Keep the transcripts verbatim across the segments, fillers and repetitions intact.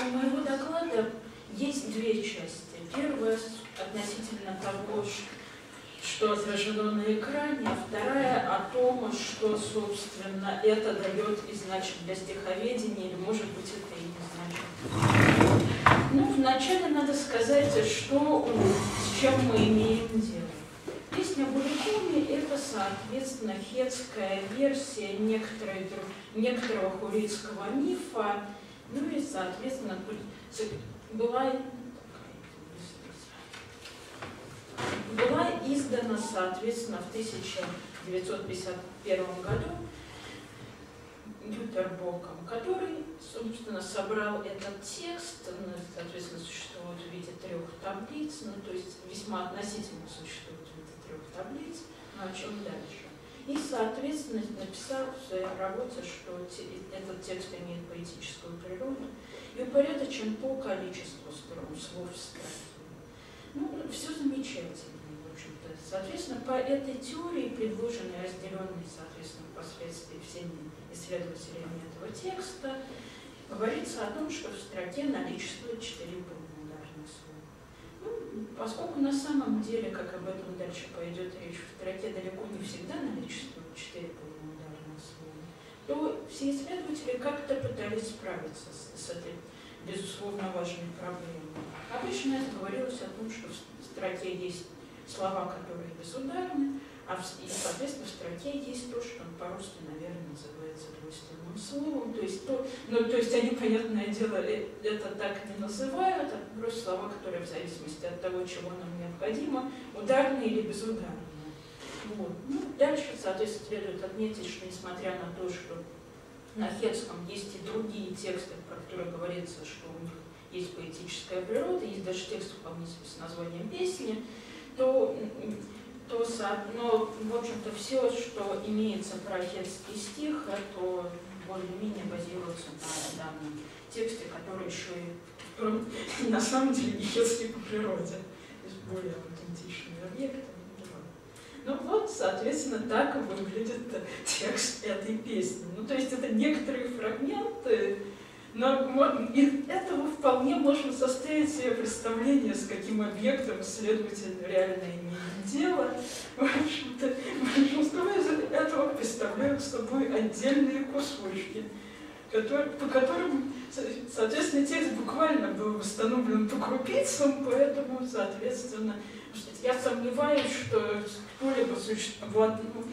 у моего доклада есть две части. Первая относительно того, что отражено на экране, а вторая о том, что, собственно, это дает и значит для стиховедения, или, может быть, это и не значит. Ну, вначале надо сказать, что, с чем мы имеем дело. Песня Буликуми – это, соответственно, хетская версия некоторого хуритского мифа, ну и, соответственно, была, была издана, соответственно, в тысяча девятьсот пятьдесят первом году Гютербоком, который, собственно, собрал этот текст, соответственно, существует в виде трех таблиц, ну, то есть весьма относительно существует в виде трех таблиц, но о чем дальше. И, соответственно, написал в своей работе, что этот текст имеет поэтическую природу и упорядочен по количеству строк, слов в строке. Ну, все замечательно, в общем-то. Соответственно, по этой теории, предложенной, разделенной, соответственно, впоследствии всеми исследователями этого текста, говорится о том, что в строке наличествует четыре полноударных слова. Ну, поскольку на самом деле, как об этом дальше пойдет речь, в строке далеко не всегда наличествует четыре полноударных слова, то все исследователи как-то пытались справиться с, с этой, безусловно, важной проблемой. Обычно это говорилось о том, что в строке есть слова, которые безударны, а в, и, соответственно, в строке есть то, что по-русски, наверное, называется двойственным словом. То есть, то, ну, то есть они, понятное дело, это так не называют, а просто слова, которые в зависимости от того, чего нам необходимо, ударные или безударные. Вот. Ну, дальше, соответственно, следует отметить, что несмотря на то, что на хетском есть и другие тексты, про которые говорится, что у них есть поэтическая природа, есть даже текст вполне себе с названием песни, то, то но, в общем-то, все, что имеется про хетский стих, это более-менее базируется на данном тексте, который еще и на самом деле не хетский по природе, то есть более аутентичный объект. Ну вот, соответственно, так выглядит текст этой песни. Ну, то есть это некоторые фрагменты, но из этого вполне можно составить себе представление, с каким объектом исследователь реально имеет дело. В общем-то, большинство из этого представляют собой отдельные кусочки, которые, по которым, соответственно, текст буквально был восстановлен по крупицам, поэтому, соответственно, я сомневаюсь, что кто-либо существует.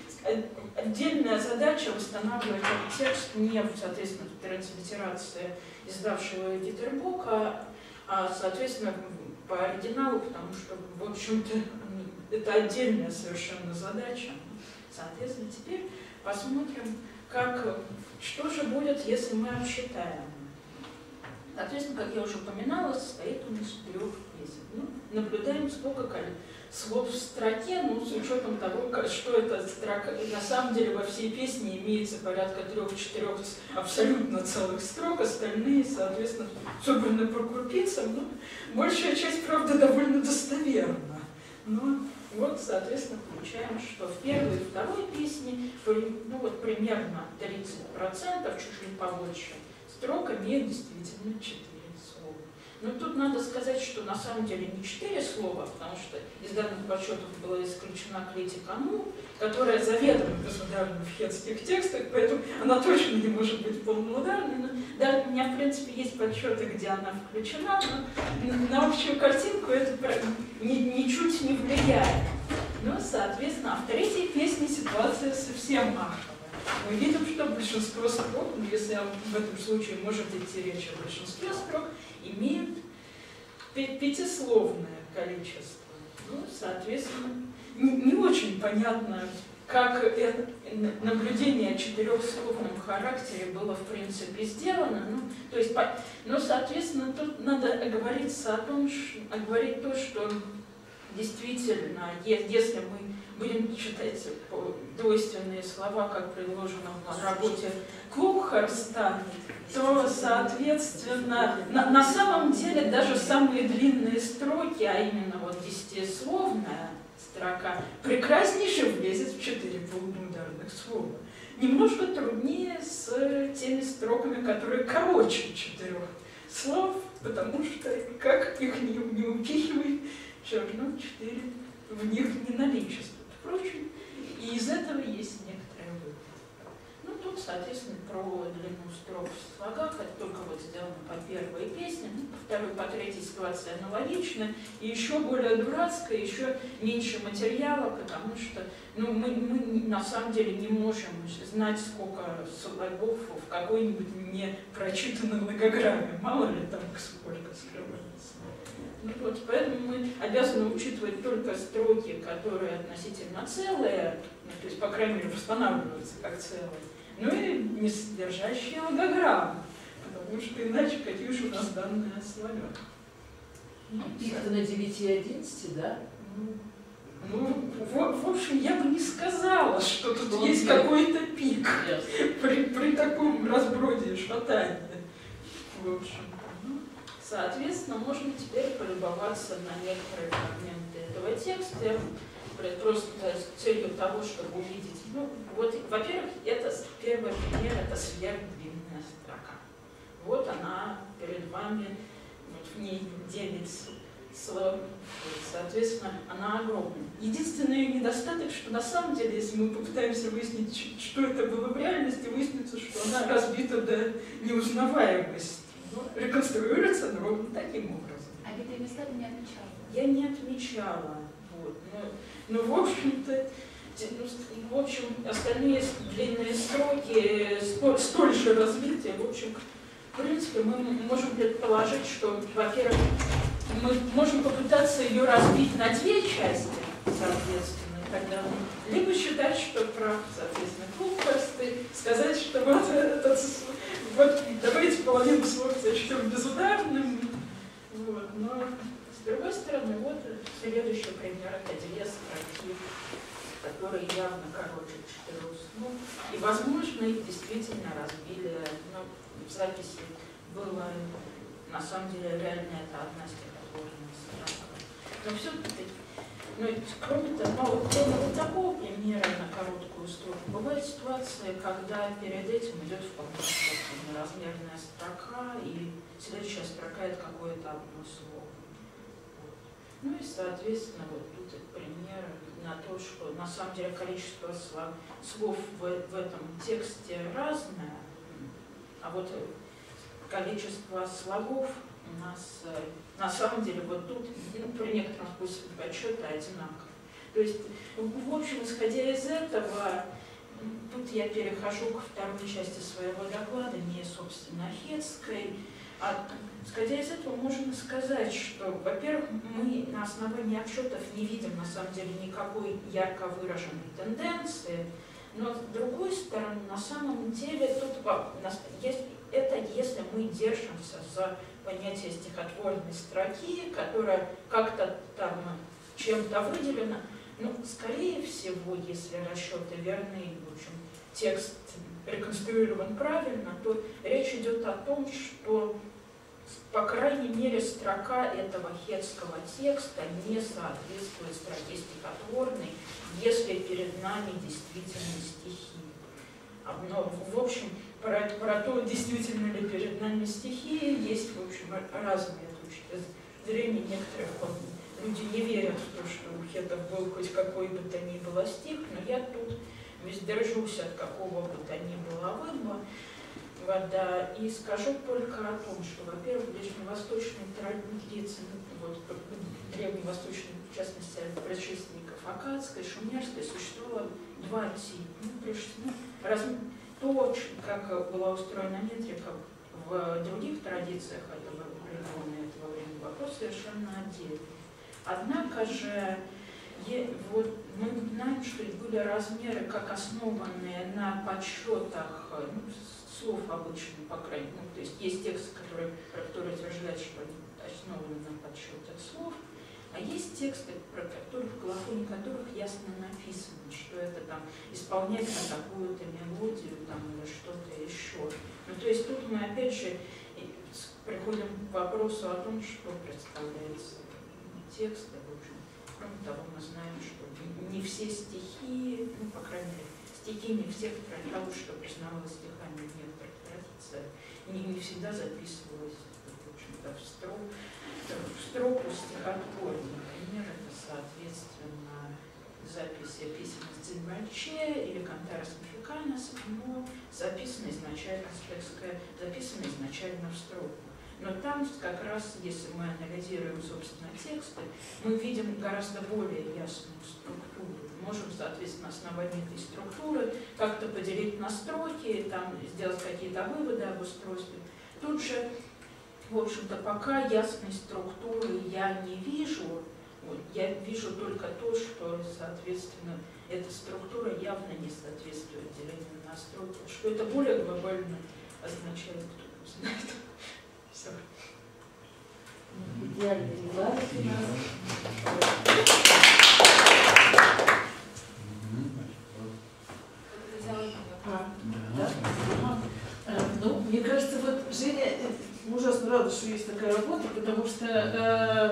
Отдельная задача восстанавливать этот текст не, соответственно, в транслитерации издавшего Гютербока, а, соответственно, по оригиналу, потому что, в общем-то, это отдельная совершенно задача. Соответственно, теперь посмотрим, как, что же будет, если мы обсчитаем. Соответственно, как я уже упоминала, состоит он из трех песен. Ну, наблюдаем, сколько слов в строке, ну, с учетом того, что эта строка, на самом деле во всей песне имеется порядка трех-четырех абсолютно целых строк, остальные, соответственно, собраны по крупицам, ну, большая часть, правда, довольно достоверна. Но вот, соответственно, получаем, что в первой и второй песне, ну, вот примерно тридцать процентов, чуть-чуть побольше, строк имеет действительно четыре слова. Но тут надо сказать, что на самом деле не четыре слова, потому что из данных подсчетов была исключена клетика «ну», которая заведомо безударна в хетских текстах, поэтому она точно не может быть полноударной. Но, да, у меня, в принципе, есть подсчеты, где она включена, но на общую картинку это ни, ничуть не влияет. Ну, соответственно, а в третьей песне ситуация совсем аховая. Мы видим, что большинство строк, ну, если в этом случае может идти речь о большинстве строк, имеют пятисловное количество. Ну, соответственно, не, не очень понятно, как это наблюдение о четырехсловном характере было, в принципе, сделано. Ну, то есть, но, соответственно, тут надо оговориться о том, что, оговорить то, что действительно, если мы будем читать двойственные слова, как предложено в работе Клукхарста, то, соответственно, на, на самом деле даже самые длинные строки, а именно вот десятисловная строка, прекраснейше влезет в четыре полноударных слова. Немножко труднее с теми строками, которые короче четырех слов, потому что как их не, не упихивай, все равно четыре в них не наличествует. Впрочем, и из этого есть некоторые выводы. Ну, тут, соответственно, про длину строф в слогах, это только вот сделано по первой песне, ну, по второй, по третьей ситуация аналогична, и еще более дурацкая, еще меньше материала, потому что ну, мы, мы на самом деле не можем знать, сколько слогов в какой-нибудь непрочитанной логограмме, мало ли там сколько скрывается. Ну, вот, поэтому мы обязаны учитывать только строки, которые относительно целые, ну, то есть, по крайней мере, восстанавливаются как целые, ну и не содержащие логограммы, потому что иначе какие уж у нас данные слова. Ну, пик-то на девяти и одиннадцати, да? Ну, ну в, в общем, я бы не сказала, что тут что есть какой-то пик при, при таком разброде и шатании. В общем. Соответственно, можно теперь полюбоваться на некоторые фрагменты этого текста, просто с целью того, чтобы увидеть. Ну, вот, во-первых, это первый пример, это сверхдлинная строка. Вот она перед вами, вот в ней девять слов, соответственно, она огромная. Единственный ее недостаток, что на самом деле, если мы попытаемся выяснить, что это было в реальности, выяснится, что она разбита до неузнаваемости. Ну, реконструируется ну, ровно таким образом. А где-то места ты не отмечала? Я не отмечала. Вот. Но, но в общем-то, в общем, остальные длинные строки столь, столь же развития. В общем, в принципе, мы можем предположить, что, во-первых, мы можем попытаться ее разбить на две части, соответственно, тогда, либо считать, что прав, соответственно, клуб-просты, сказать, что вот этот, вот давайте половину слов зачтем безударным, вот, но с другой стороны, вот следующий пример, это две строки, которые явно короче четырех слов, и, возможно, их действительно разбили, но в записи было, на самом деле, реально это одна стихотворная строка. Но все-таки, ну, кроме того, ну, вот, кроме вот такого примера на короткую строку, бывает ситуация, когда перед этим идет вполне размерная строка, и следующая строка это какое-то одно слово. Вот. Ну и, соответственно, вот тут пример на то, что на самом деле количество слов, слов в, в этом тексте разное, а вот количество слогов у нас на самом деле вот тут, ну, при некотором способе подсчета одинаково. То есть, в общем, исходя из этого, тут я перехожу к второй части своего доклада, не, собственно, Хетской, а исходя из этого можно сказать, что, во-первых, мы на основании отчетов не видим, на самом деле, никакой ярко выраженной тенденции, но, с другой стороны, на самом деле, тут есть, это если мы держимся за понятие стихотворной строки, которая как-то там чем-то выделена, ну, скорее всего, если расчеты верны, в общем, текст реконструирован правильно, то речь идет о том, что, по крайней мере, строка этого хетского текста не соответствует строке стихотворной, если перед нами действительно стихи. Но, в общем, про, про то, действительно ли перед нами стихи, есть, в общем, разные точки зрения. Некоторых люди не верят в то, что у хетов был хоть какой бы то ни было стих, но я тут воздержусь от какого бы то ни было вывода и скажу только о том, что, во-первых, в ближневосточной традиции, вот, древневосточной, в частности, предшественников аккадской, шумерской, существовало два типа. Ну, ну, раз, то, как была устроена метрика в других традициях этого региона, этого времени, вопрос совершенно отдельный. Однако же, вот, мы знаем, что были размеры, как основанные на подсчетах, ну, слов обычно, по крайней мере. Ну, то есть есть тексты, которые, которые утверждают, что они основаны на подсчетах слов, а есть тексты, про которых, в гологоне которых ясно написано, что это там исполнять на такую-то мелодию там, или что-то еще. Ну, то есть тут мы опять же приходим к вопросу о том, что представляется текст. В общем, кроме того, мы знаем, что не все стихи, ну, по крайней мере, стихи не всех того, что признавалось стихами в некоторых традициях, не, не всегда записывалось подпольный пример, это, соответственно, запись о письменности Дзиньбальче или Кантарес Мификанес, но записано изначально, записано изначально в строку. Но там как раз, если мы анализируем, собственно, тексты, мы видим гораздо более ясную структуру. Можем, соответственно, на основании этой структуры как-то поделить на строки, там, сделать какие-то выводы об устройстве. Тут же, в общем-то, пока ясной структуры я не вижу. Вот, я вижу только то, что, соответственно, эта структура явно не соответствует делению на строки. Что это более глобально означает, кто знает. Все. Идеальный регламент у нас. Ну, мне кажется, вот Женя ужасно рада, что есть такая работа, потому что э,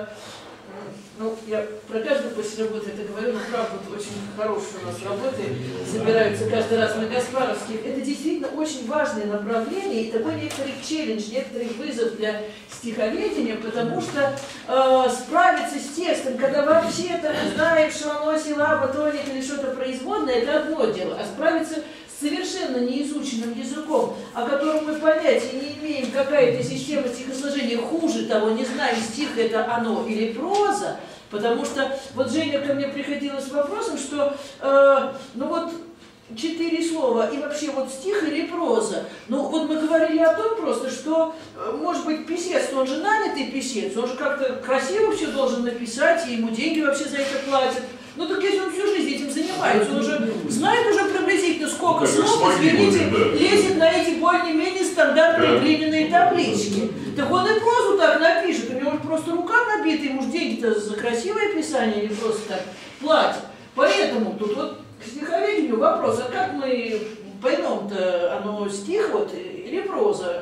ну, я про каждую после работы это говорю, но правда очень хорошие у нас работы собираются каждый раз на Гаспаровских. Это действительно очень важное направление и такой некоторый челлендж, некоторый вызов для стиховедения, потому что э, справиться с текстом, когда вообще-то мы знаем, что оно силаба, тоник или что-то производное, это одно дело, а справиться с совершенно неизученным языком, о котором мы понятия не имеем, какая-то система стихосложения, хуже того, не знаем, стих это оно или проза, потому что вот Женя ко мне приходила с вопросом, что э, ну вот четыре слова и вообще вот стих или проза. Ну вот мы говорили о том просто, что может быть писец, он же нанятый писец, он же как-то красиво все должен написать, и ему деньги вообще за это платят. Ну так если он всю жизнь этим занимается, он уже знает уже приблизительно сколько ну, слов, извините, да. лезет на эти более-менее стандартные да. глиняные таблички. Так он и прозу так напишет, у него же просто рука набита, ему же деньги-то за красивое писание или просто так платят. Поэтому тут вот к стиховедению вопрос, а как мы поймем-то, оно стих вот или проза?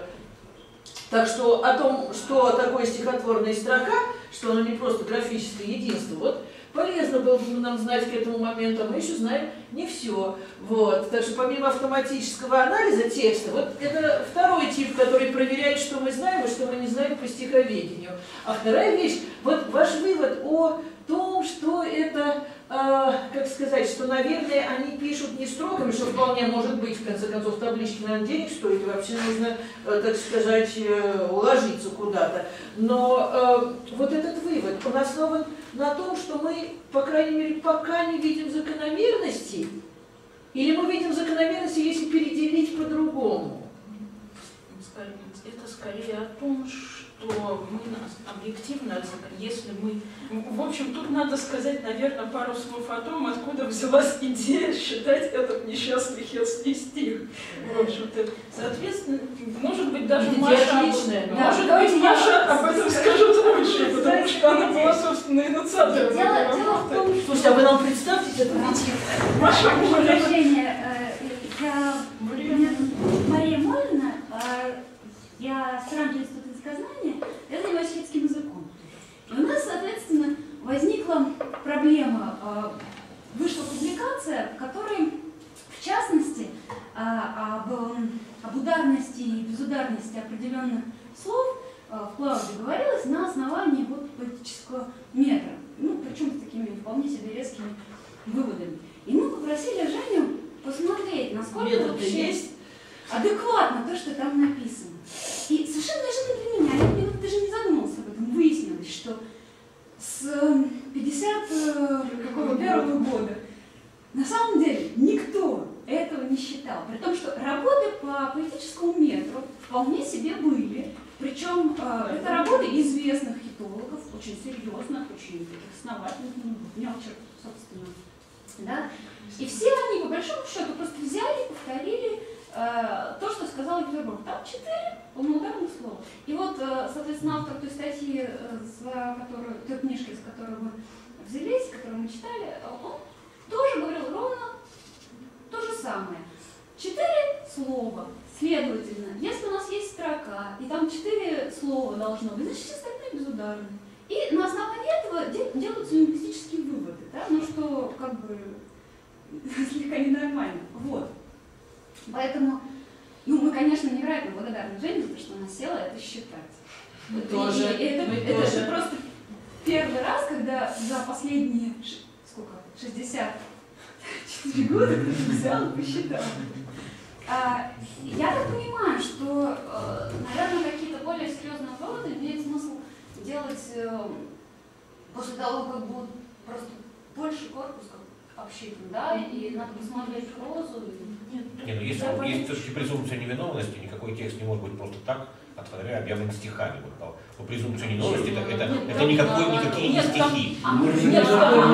Так что о том, что такое стихотворная строка, что оно не просто графическое единство, вот полезно было бы нам знать к этому моменту, а мы еще знаем не все. Вот. Так что помимо автоматического анализа текста, вот это второй тип, который проверяет, что мы знаем и что мы не знаем по стиховедению. А вторая вещь, вот ваш вывод о том, что это, э, как сказать, что, наверное, они пишут не строками, что вполне может быть, в конце концов, таблички, наверное, денег стоит, и вообще нужно, э, так сказать, э, уложиться куда-то. Но э, вот этот вывод, он основан на том, что мы, по крайней мере, пока не видим закономерностей, или мы видим закономерности, если переделить по-другому? Это скорее о том, что мы объективно, если мы... В общем, тут надо сказать, наверное, пару слов о том, откуда взялась идея считать этот несчастный хетский стих. В общем-то, соответственно, может быть, даже Идея Маша, отличная, об... да. может да, быть, Маша об этом скажет лучше, потому что она была, собственно, инициатором. Дело, дело в том, что... Слушайте, а вы нам представьте это видите? Маша, я... Мария Мольна, я сравниваю институт языкознания, я занимаюсь хетским языком. И у нас, соответственно, возникла проблема, вышла публикация, в которой, в частности, об, об ударности и безударности определенных слов в Клауде говорилось на основании вот поэтического метра, ну, причем с такими вполне себе резкими выводами. И мы попросили Женю посмотреть, насколько метод вообще есть адекватно то, что там написано. И совершенно неожиданно для меня, я мне даже не задумался об этом, выяснилось, что с пятьдесят первого года на самом деле никто этого не считал. При том, что работы по поэтическому метру вполне себе были. Причем э, это работы известных хитологов, очень серьезных, очень таких основательных, ну, Мелчер, собственно. Да? И все они, по большому счету, просто взяли и повторили э, то, что сказал Петербург. Там четыре полноударных слова. И вот, э, соответственно, автор той статьи, э, за которую, той книжки, с которой вы взялись, которую мы читали, он тоже говорил ровно то же самое. Четыре слова. Следовательно, если у нас есть строка, и там четыре слова должно быть, значит, все остальные безударные. И на основании этого делаются лингвистические выводы, да? Ну что, как бы, слегка ненормально. Вот. Поэтому, ну, мы, конечно, невероятно благодарны Жене за то, что она села это считать. Мы и, тоже. И это, мы это, тоже. это просто первый раз, когда за последние сколько? шестьдесят четыре года кто-то взял и посчитал. А, я так понимаю, что, э, наверное, какие-то более серьезные выводы имеет смысл делать э, после того, как будет просто больше корпус обсчитан, да, и надо посмотреть прозу. И... Нет, ну, если да, есть все-таки презумпция невиновности, никакой текст не может быть просто так, отворяя объявлен стихами. Вот, по, по презумпции невиновности это, это, нет, это никакой, никакие нет, не стихи. А, нет, нет,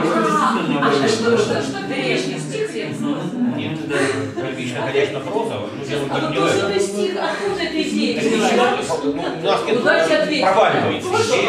а что, что, что первичный стих? Нет, первично, конечно, проза. А ну то, что ты стих, откуда ты идея? У нас нет, проваливается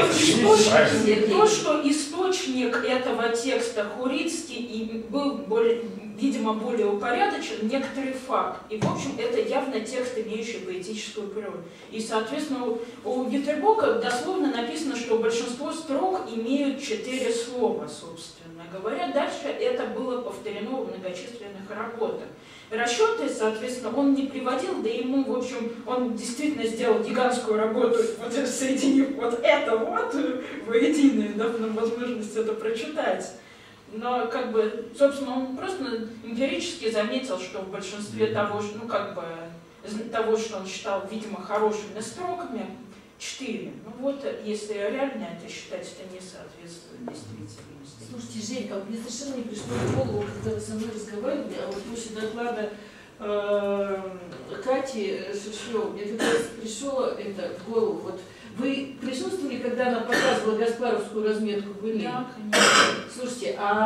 идея. То, что источник этого текста Хурицкий и был более, видимо, более упорядочен, некоторый факт. И, в общем, это явно текст, имеющий поэтическую природу. И, соответственно, у, у Геттербока дословно написано, что большинство строк имеют четыре слова, собственно говоря. Дальше это было повторено в многочисленных работах. Расчеты, соответственно, он не приводил, да ему, в общем, он действительно сделал гигантскую работу, вот соединив вот это вот воедино, дав нам возможность это прочитать. Но, как бы, собственно, он просто эмпирически заметил, что в большинстве того, ну, как бы, того, что он считал, видимо, хорошими строками, четыре. Ну вот, если реально это считать, это не соответствует действительности. Слушайте, Женька, мне совершенно не пришло в голову, когда вы со мной разговаривали, а вот после доклада э, Кати Шишлёвой, мне как раз пришло это в голову. Вот вы присутствовали, когда она показывала Гаспаровскую разметку? Были? Да, конечно. Слушайте, а,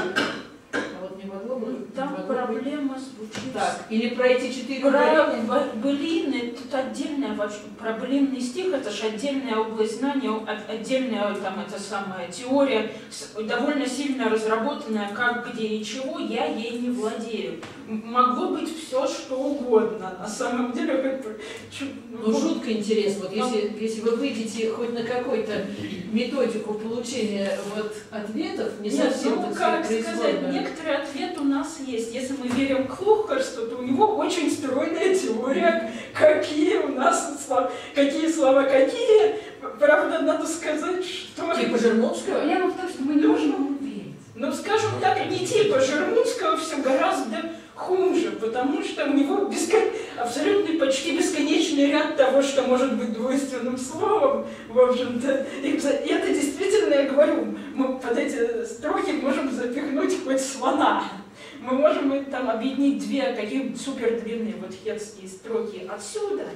а вот не могло бы... Там могло проблема звучит. Так, или про эти четыре ударения? Про былины, тут отдельная вообще, про былинный стих, это же отдельная область знания, отдельная там эта самая теория, довольно сильно разработанная, как, где и чего, я ей не владею. Могло быть все, что угодно, на самом деле. Это, ну, жутко интересно, вот если, если вы выйдете хоть на какую-то методику получения вот ответов, не Нет, совсем, ну, так как сказать, сказать, некоторый ответ у нас есть. Если мы верим Клухарсту, то у него очень стройная теория, какие у нас слова, какие слова какие. Правда, надо сказать, что... Типа Жермунского? Проблема в том, что мы не можем ему верить. Ну, скажем так, не типа Жермунского, все гораздо хуже, потому что у него бескон... абсолютно почти бесконечный ряд того, что может быть двойственным словом, в общем-то. И это действительно, я говорю, мы под эти строки можем запихнуть хоть слона. Мы можем там объединить две такие супер длинные вот хетские строки отсюда,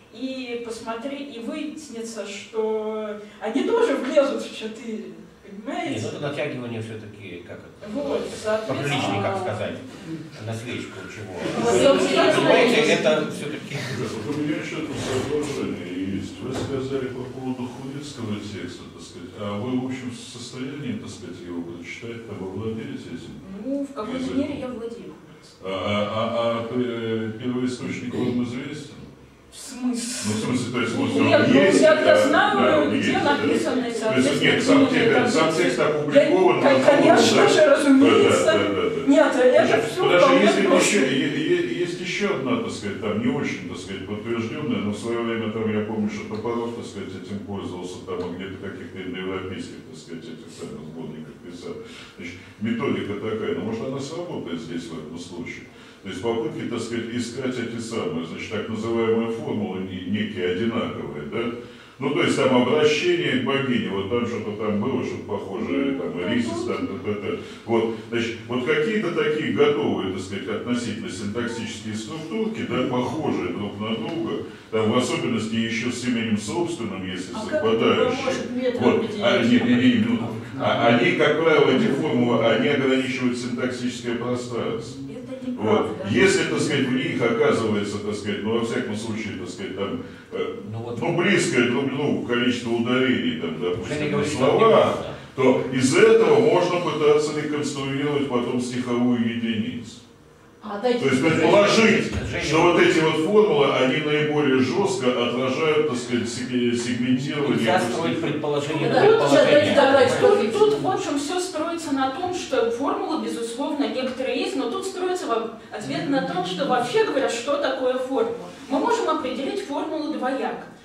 и посмотреть, и выяснится, что они тоже влезут в четыре. Понимаете? Нет, это натягивание все-таки, как это, вот, поприличнее, как сказать, на свечку чего. Понимаете, понимаете, это все-таки... У меня еще тут соображение есть. Вы сказали по поводу Хурицкого текста, так сказать, а вы в общем в состоянии, так сказать, его прочитать, там овладеете этим? Ну, в какой-то мере я владею. А, а, а, а первоисточник вам известен? В смысле? Ну, в смысле, то есть, вот Нет, он есть, я да, знаю, да, где есть, написано, да. соответственно, Нет, сам, текст, сам текст опубликован. Да, конечно да, же, разумеется. Да, да, да, да. Нет, это все Даже если просто... еще, есть еще одна, так сказать, там не очень, так сказать, подтвержденная, но в свое время там, я помню, что Топоров, так сказать, этим пользовался, там где-то каких-то индоевропейских, так сказать, этих самых сборниках писал. Значит, методика такая, но может она сработает здесь в этом случае. То есть попытки, так сказать, искать эти самые, значит, так называемые формулы некие одинаковые, да? Ну, то есть там обращение к богине, вот там что-то там было, что-то похожее, там, Ирисис, там, т.т. Вот, значит, вот какие-то такие готовые, так сказать, относительно синтаксические структурки, да, похожие друг на друга, там, в особенности еще с именем собственным, если а совпадающие. Вот, а, нет, не, не, ну, а, они, как правило, эти формулы, они ограничивают синтаксическое пространство. Вот. Если, так сказать, в них оказывается, так сказать, ну, во всяком случае, так сказать, там, э, ну, вот, ну, близкое друг к другу количество ударений, там, допустим, слова, то из этого можно пытаться реконструировать потом стиховую единицу. А, то есть предположить, что вот эти вот формулы, они наиболее жестко отражают, так сказать, сегментирование. Нельзя строить предположение на предположение. Тут, тут, в общем, все строится на том, что формулы, безусловно, некоторые есть, но тут строится ответ на том, что вообще говоря, что такое формула. Мы можем определить формулу двояко.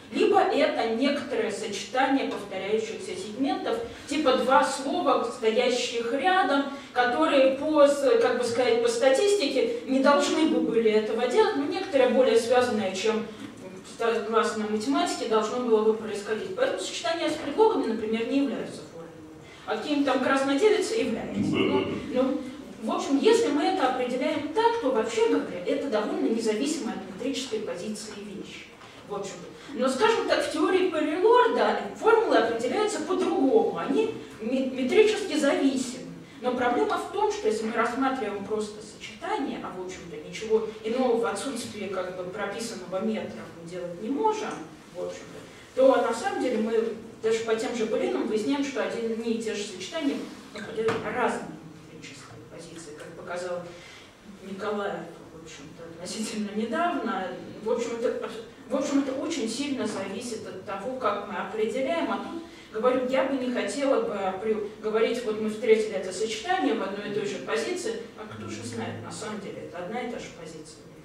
Либо это некоторое сочетание повторяющихся сегментов, типа два слова, стоящих рядом, которые по, как бы сказать, по статистике не должны бы были этого делать, но некоторые более связанные, чем согласно математике, должно было бы происходить. Поэтому сочетания с предлогами, например, не являются формулами. А каким-то там краснодевица является. Ну, ну, в общем, если мы это определяем так, то вообще говоря, это довольно независимая от метрической позиции вещь. В общем, но, скажем так, в теории Полилорда формулы определяются по-другому, они метрически зависимы. Но проблема в том, что если мы рассматриваем просто сочетание, а в общем-то ничего иного в отсутствии как бы прописанного метра мы делать не можем, в общем-то, то на самом деле мы даже по тем же Болинам выясняем, что одни и те же сочетания находят разные метрические позиции, как показал Николаев, в общем-то, относительно недавно. В общем, это, в общем, это очень сильно зависит от того, как мы определяем. А тут, говорю, я бы не хотела бы говорить, вот мы встретили это сочетание в одной и той же позиции, а кто же знает, на самом деле, это одна и та же позиция.